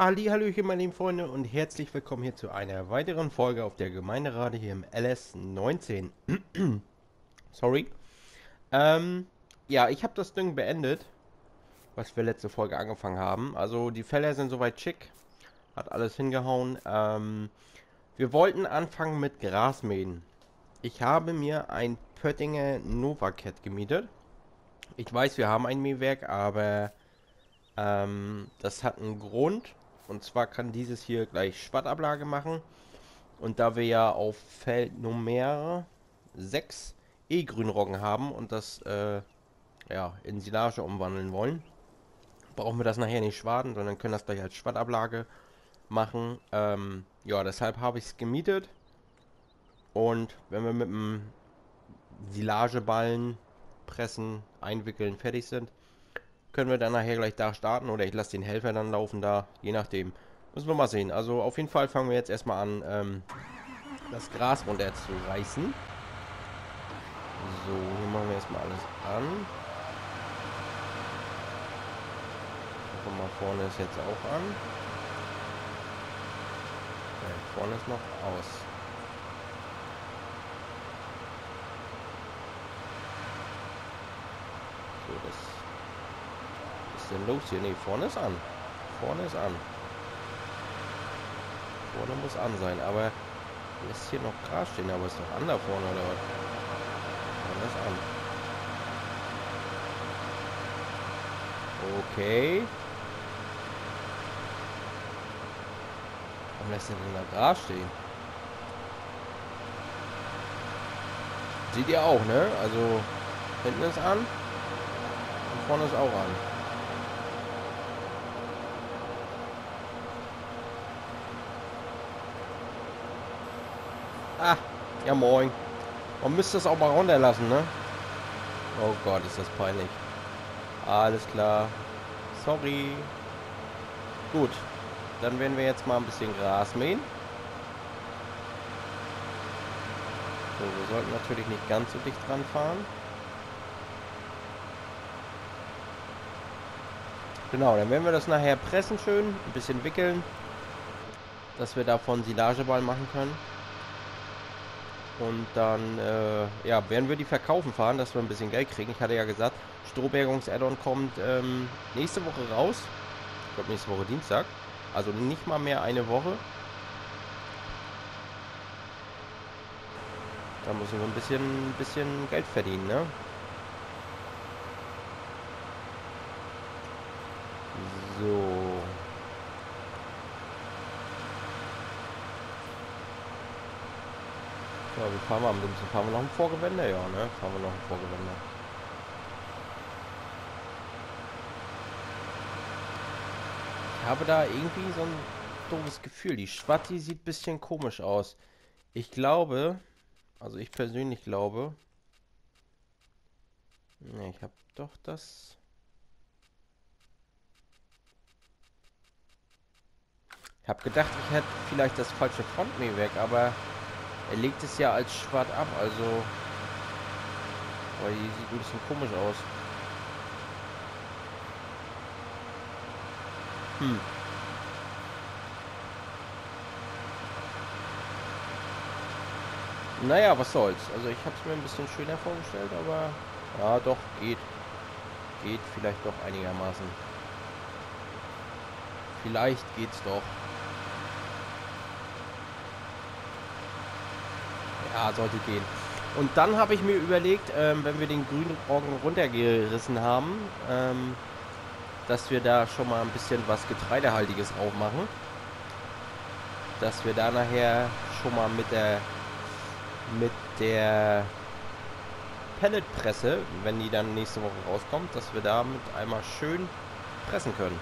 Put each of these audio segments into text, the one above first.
Hallöchen, meine lieben Freunde, und herzlich willkommen hier zu einer weiteren Folge auf der Gemeinderade hier im LS19. Sorry. Ähm, ja, ich habe das Ding beendet, was wir letzte Folge angefangen haben. Also die Felder sind soweit schick, hat alles hingehauen. Wir wollten anfangen mit Grasmähen. Ich habe mir ein Pöttinger Novacat gemietet. Ich weiß, wir haben ein Mähwerk, aber das hat einen Grund. Und zwar kann dieses hier gleich Schwattablage machen. Und da wir ja auf Feld Nummer 6 E-Grünroggen haben und das ja, in Silage umwandeln wollen, brauchen wir das nachher nicht schwaden, sondern können das gleich als Schwattablage machen. Ja, deshalb habe ich es gemietet. Und wenn wir mit dem Silageballen pressen, einwickeln, fertig sind, können wir dann nachher gleich da starten oder ich lasse den Helfer dann laufen da, je nachdem. Müssen wir mal sehen. Also auf jeden Fall fangen wir jetzt erstmal an, das Gras runter zu reißen. So, hier machen wir erstmal alles an. Guck mal, vorne ist jetzt auch an. Ja, vorne ist noch aus. So, das ist denn los hier? Ne, vorne ist an. Vorne ist an. Vorne muss an sein, aber lässt hier noch Gras stehen, aber ist doch an da vorne oder was? Vorne ist an. Okay. Warum lässt er denn da Gras stehen? Seht ihr auch, ne? Also hinten ist an und vorne ist auch an. Ah, ja moin. Man müsste es auch mal runterlassen, ne? Oh Gott, ist das peinlich. Alles klar. Sorry. Gut. Dann werden wir jetzt mal ein bisschen Gras mähen. So, wir sollten natürlich nicht ganz so dicht dran fahren. Genau, dann werden wir das nachher pressen schön, ein bisschen wickeln, dass wir davon Silageball machen können. Und dann ja, werden wir die verkaufen fahren, dass wir ein bisschen Geld kriegen. Ich hatte ja gesagt, Strohbergungs-Add-on kommt nächste Woche raus. Ich glaube nächste Woche Dienstag. Also nicht mal mehr eine Woche. Da müssen wir ein bisschen Geld verdienen, ne? So. Ja, wie fahren wir am dümmsten? Fahren wir noch ein Vorgewende? Ja, ne? Fahren wir noch ein Vorgewende. Ich habe da irgendwie so ein doofes Gefühl. Die Schwatti sieht ein bisschen komisch aus. Ich glaube, also ich persönlich glaube, ne, ich habe doch das. Ich habe gedacht, ich hätte vielleicht das falsche Frontmähwerk, aber er legt es ja als Schwatt ab, also. Weil die sieht ein bisschen komisch aus. Hm. Naja, was soll's. Also ich habe es mir ein bisschen schöner vorgestellt, aber ja, doch, geht. Geht vielleicht doch einigermaßen. Vielleicht geht's doch. Ja, sollte gehen. Und dann habe ich mir überlegt, wenn wir den grünen Roggen runtergerissen haben, dass wir da schon mal ein bisschen was Getreidehaltiges drauf machen. Dass wir da nachher schon mal mit der Pelletpresse, wenn die dann nächste Woche rauskommt, dass wir damit einmal schön pressen können.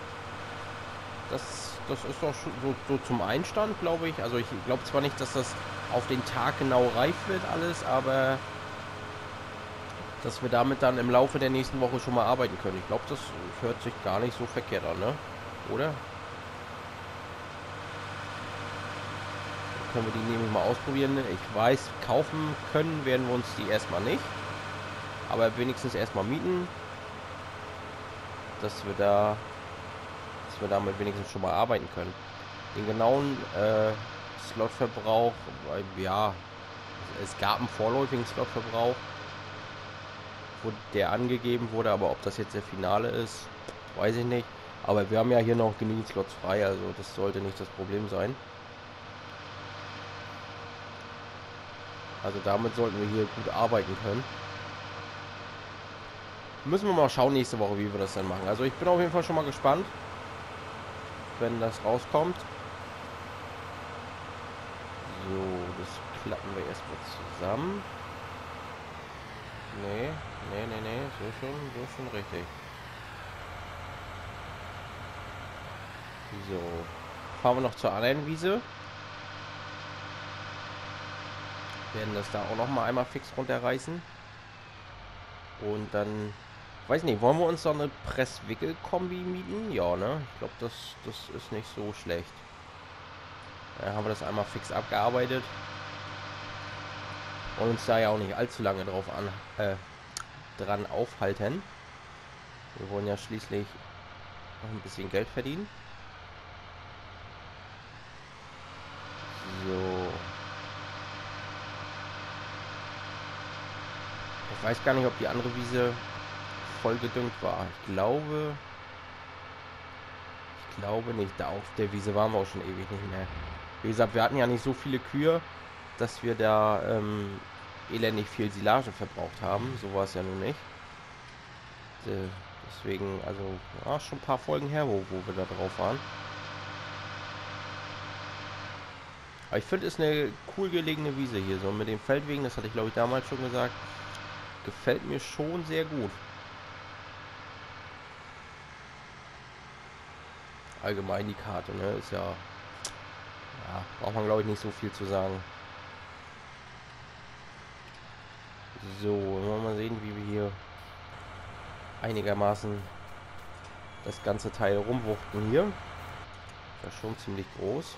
Das ist doch so zum Einstand, glaube ich. Also ich glaube zwar nicht, dass das auf den Tag genau reif wird alles, aber dass wir damit dann im Laufe der nächsten Woche schon mal arbeiten können. Ich glaube, das hört sich gar nicht so verkehrt an, ne? Oder? Können wir die nämlich mal ausprobieren. Ich weiß, kaufen können werden wir uns die erstmal nicht. Aber wenigstens erstmal mieten. Dass wir da dass wir damit wenigstens schon mal arbeiten können. Den genauen Slotverbrauch, ja, es gab einen vorläufigen Slotverbrauch, wo der angegeben wurde, aber ob das jetzt der Finale ist, weiß ich nicht. Aber wir haben ja hier noch genügend Slots frei, also das sollte nicht das Problem sein. Also damit sollten wir hier gut arbeiten können. Müssen wir mal schauen nächste Woche, wie wir das dann machen. Also ich bin auf jeden Fall schon mal gespannt, wenn das rauskommt. So, das klappen wir erstmal zusammen. Nee, so schon richtig. So, fahren wir noch zur anderen Wiese. Werden das da auch noch mal einmal fix runterreißen. Und dann, weiß nicht, wollen wir uns so eine Presswickel-Kombi mieten? Ja, ne? Ich glaube, das ist nicht so schlecht. Dann haben wir das einmal fix abgearbeitet. Und uns da ja auch nicht allzu lange drauf dran aufhalten. Wir wollen ja schließlich noch ein bisschen Geld verdienen. So. Ich weiß gar nicht, ob die andere Wiese voll gedüngt war. Ich glaube nicht. Da auf der Wiese waren wir auch schon ewig nicht mehr. Wie gesagt, wir hatten ja nicht so viele Kühe, dass wir da elendig viel Silage verbraucht haben. So war es ja nun nicht. Deswegen, also ja, schon ein paar Folgen her, wo wir da drauf waren. Aber ich finde, es ist eine cool gelegene Wiese hier. So mit den Feldwegen, das hatte ich glaube ich damals schon gesagt. Gefällt mir schon sehr gut. Allgemein die Karte, ne? Ist ja, braucht man glaube ich nicht so viel zu sagen. So, wollen wir mal sehen, wie wir hier einigermaßen das ganze Teil rumwuchten hier. Das ist schon ziemlich groß.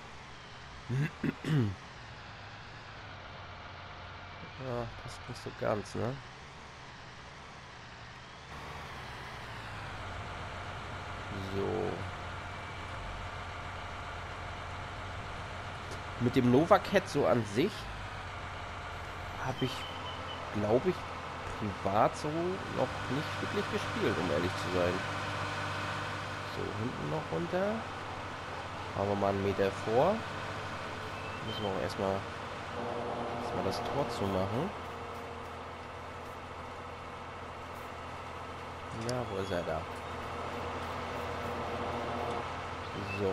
Ja, passt nicht so ganz, ne? So. Mit dem Nova Cat so an sich habe ich, glaube ich, privat so noch nicht wirklich gespielt, um ehrlich zu sein. So, hinten noch runter. Machen wir mal einen Meter vor. Müssen wir auch erstmal das Tor zu machen. Ja, wo ist er da? So.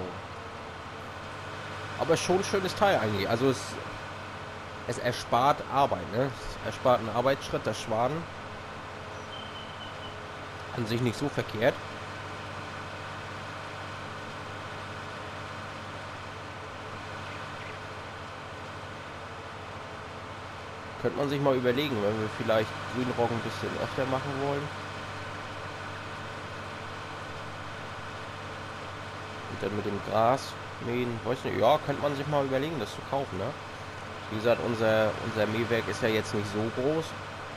Aber schon ein schönes Teil eigentlich. Also es erspart Arbeit, ne? Es erspart einen Arbeitsschritt, das Schwaden. An sich nicht so verkehrt. Könnte man sich mal überlegen, wenn wir vielleicht Grünrock ein bisschen öfter machen wollen. Und dann mit dem Gras mähen, weiß nicht, ja, könnte man sich mal überlegen, das zu kaufen, ne? Wie gesagt, unser Mähwerk ist ja jetzt nicht so groß.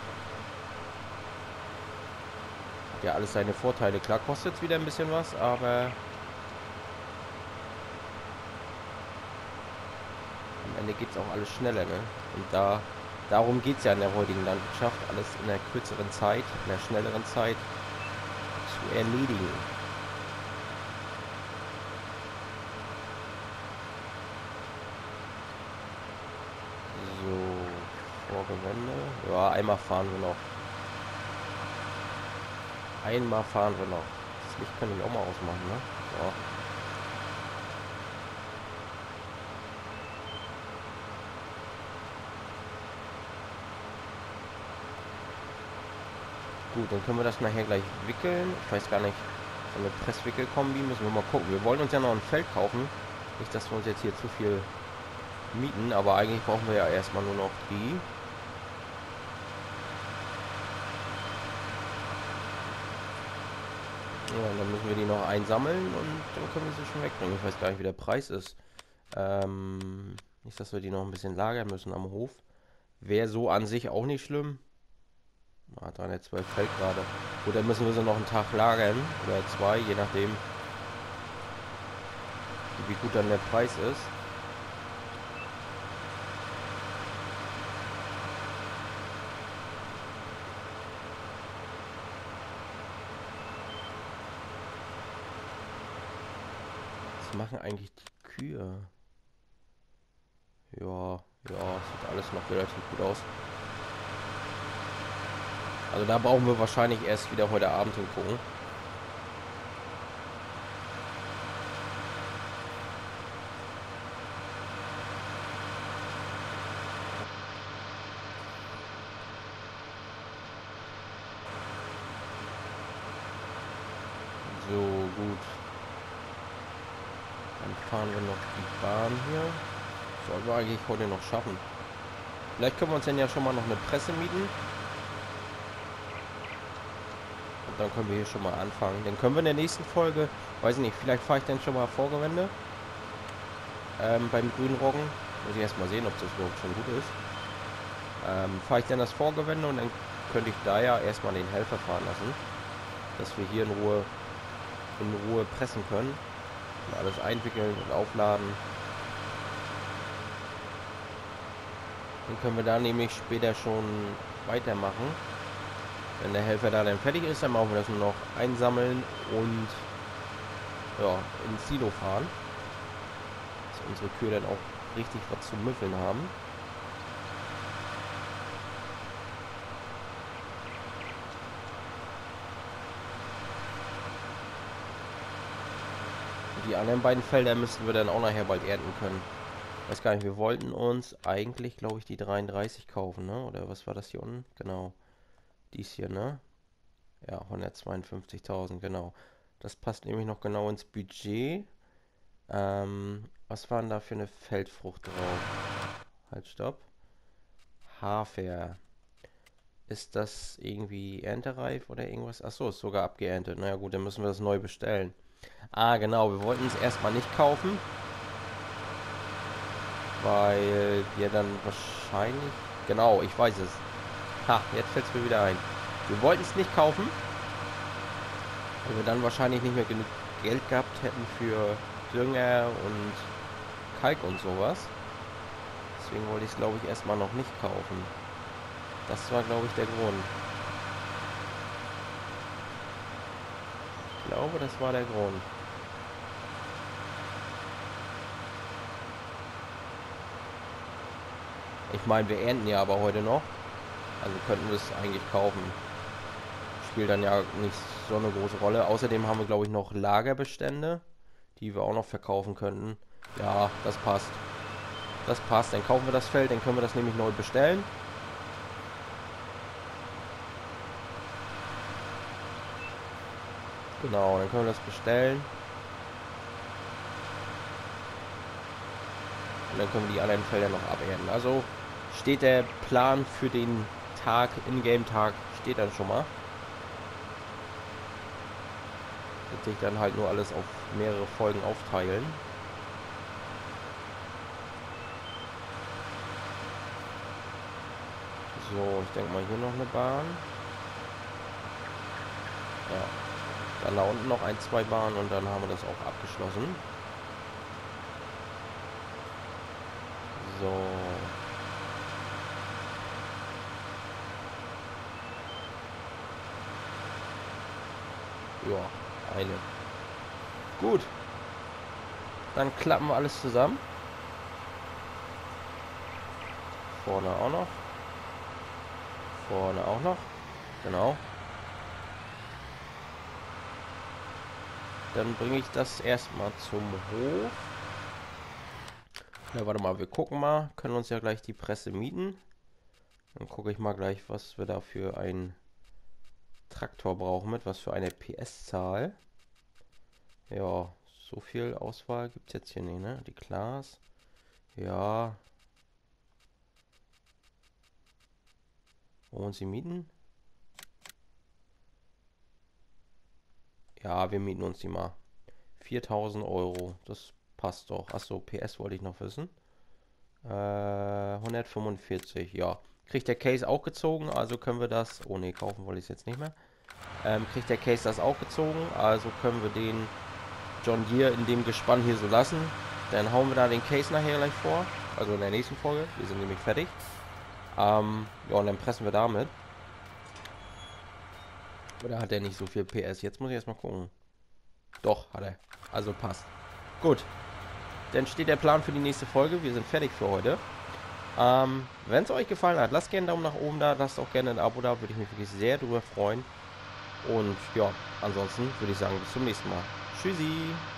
Hat ja alles seine Vorteile. Klar kostet es wieder ein bisschen was, aber am Ende geht es auch alles schneller, ne? Und darum geht es ja in der heutigen Landwirtschaft, alles in der kürzeren Zeit, in der schnelleren Zeit zu erledigen. Gewände. Ja, einmal fahren wir noch. Das Licht kann ich auch mal ausmachen, ne? Ja. Gut, dann können wir das nachher gleich wickeln. Ich weiß gar nicht, so eine Presswickelkombi müssen wir mal gucken. Wir wollen uns ja noch ein Feld kaufen. Nicht, dass wir uns jetzt hier zu viel mieten, aber eigentlich brauchen wir ja erstmal nur noch die. Ja, dann müssen wir die noch einsammeln und dann können wir sie schon wegbringen. Ich weiß gar nicht, wie der Preis ist. Nicht, dass wir die noch ein bisschen lagern müssen am Hof. Wäre so an sich auch nicht schlimm. 312 fällt gerade. Gut, dann müssen wir sie noch einen Tag lagern. Oder 2, je nachdem. wie gut dann der Preis ist. Was machen eigentlich die Kühe? Ja, sieht alles noch relativ gut aus. Also da brauchen wir wahrscheinlich erst wieder heute Abend hingucken. So, gut. Dann fahren wir noch die Bahn hier. Sollten wir eigentlich heute noch schaffen. Vielleicht können wir uns dann ja schon mal noch eine Presse mieten. Und dann können wir hier schon mal anfangen. Dann können wir in der nächsten Folge, weiß ich nicht, vielleicht fahre ich dann schon mal Vorgewende. Beim grünen Roggen. Muss ich erstmal sehen, ob das überhaupt schon gut ist. Fahre ich dann das Vorgewende und dann könnte ich da ja erstmal den Helfer fahren lassen. Dass wir hier in Ruhe pressen können. Und alles einwickeln und aufladen. Dann können wir da nämlich später schon weitermachen. Wenn der Helfer da dann fertig ist, dann machen wir das nur noch einsammeln und ja, ins Silo fahren. Dass unsere Kühe dann auch richtig was zu müffeln haben. Die anderen beiden Felder müssten wir dann auch nachher bald ernten können. Weiß gar nicht, wir wollten uns eigentlich, glaube ich, die 33 kaufen, ne? Oder was war das hier unten? Genau. Dies hier, ne? Ja, 152.000, genau. Das passt nämlich noch genau ins Budget. Was war denn da für eine Feldfrucht drauf? Halt, stopp. Hafer. Ist das irgendwie erntereif oder irgendwas? Achso, ist sogar abgeerntet. Naja gut, dann müssen wir das neu bestellen. Ah, genau, wir wollten es erstmal nicht kaufen. Weil wir dann wahrscheinlich... Genau, ich weiß es. Ha, jetzt fällt es mir wieder ein. Wir wollten es nicht kaufen. Weil wir dann wahrscheinlich nicht mehr genug Geld gehabt hätten für Dünger und Kalk und sowas. Deswegen wollte ich es, glaube ich, erstmal noch nicht kaufen. Das war, glaube ich, der Grund. Ich glaube, das war der Grund. Ich meine, wir ernten ja aber heute noch. Also könnten wir es eigentlich kaufen. Spielt dann ja nicht so eine große Rolle. Außerdem haben wir, glaube ich, noch Lagerbestände, die wir auch noch verkaufen könnten. Ja, das passt. Das passt. Dann kaufen wir das Feld, dann können wir das nämlich neu bestellen. Genau, dann können wir das bestellen. Und dann können wir die anderen Felder noch abernten. Also steht der Plan für den Tag, In-Game-Tag, steht dann schon mal. Wird sich dann halt nur alles auf mehrere Folgen aufteilen. So, ich denke mal hier noch eine Bahn. Ja. Dann da unten noch ein, zwei Bahnen und dann haben wir das auch abgeschlossen. So. Ja, eine. Gut. Dann klappen wir alles zusammen. Vorne auch noch. Vorne auch noch. Genau. Dann bringe ich das erstmal zum Hof. Ja, warte mal, wir gucken mal. Können uns ja gleich die Presse mieten. Dann gucke ich mal gleich, was wir da für einen Traktor brauchen, mit was für eine PS-Zahl. Ja, so viel Auswahl gibt es jetzt hier nicht, ne? Die Class. Ja. Wollen sie mieten? Ja, wir mieten uns die mal. 4.000 Euro. Das passt doch. Achso, PS wollte ich noch wissen. 145, ja. Kriegt der Case auch gezogen, also können wir das... Oh ne, kaufen wollte ich es jetzt nicht mehr. Kriegt der Case das auch gezogen, also können wir den John Deere in dem Gespann hier so lassen. Dann hauen wir da den Case nachher gleich vor. Also in der nächsten Folge. Wir sind nämlich fertig. Ja, und dann pressen wir damit. Oder hat er nicht so viel PS? Jetzt muss ich erstmal gucken. Doch, hat er. Also passt. Gut. Dann steht der Plan für die nächste Folge. Wir sind fertig für heute. Wenn es euch gefallen hat, lasst gerne einen Daumen nach oben da. Lasst auch gerne ein Abo da. Würde ich mich wirklich sehr drüber freuen. Und ja, ansonsten würde ich sagen, bis zum nächsten Mal. Tschüssi.